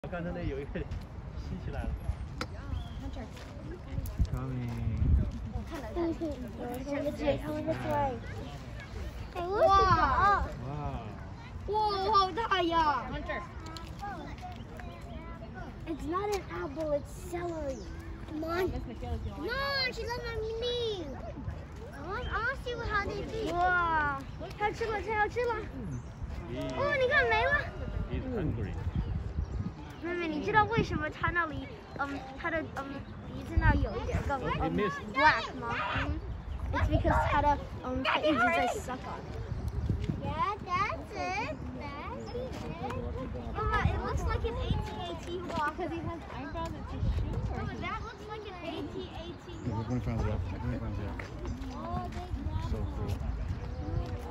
刚才那有一个吸起来了。Coming. Wow! Wow. Whoa, how大呀 It's not an apple, it's celery. Come on. No, she doesn't have me. I want to see how they feel. Wow. 它吃了，它要吃了。哦，你看没了。 He's hungry. 妹妹，你知道为什么它那里，它的鼻子那儿有一点个black 吗？It's because 它一直在 suck on it. Yeah, that's it. That's it. Mama, it looks like an AT-AT walk because he has eyebrows and tissue. Mama, that looks like an AT-AT walk. We're going to find it out. We're going to find it out. So cool.